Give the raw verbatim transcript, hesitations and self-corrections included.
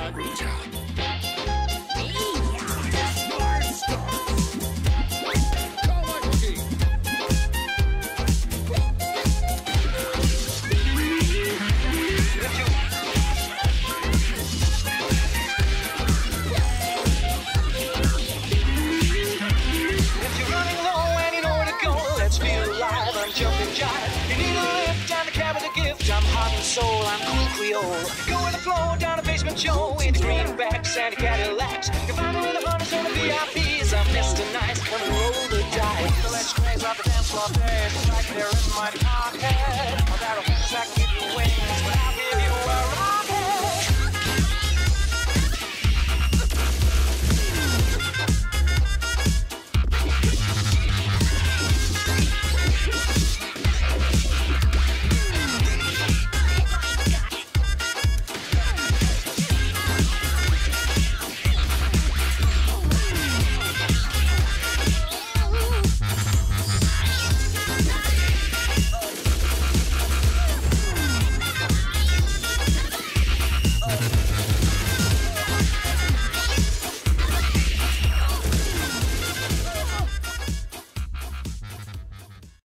Soul, I'm cool Creole. Go with the flow, down the basement Joe, in the greenbacks and the Cadillacs. You find me with the hunters and the V I Ps. I'm Mister Nice, come and roll the dice. The let's craze off the dance floor, it's like they're in my pocket. I got a horse that can give you away.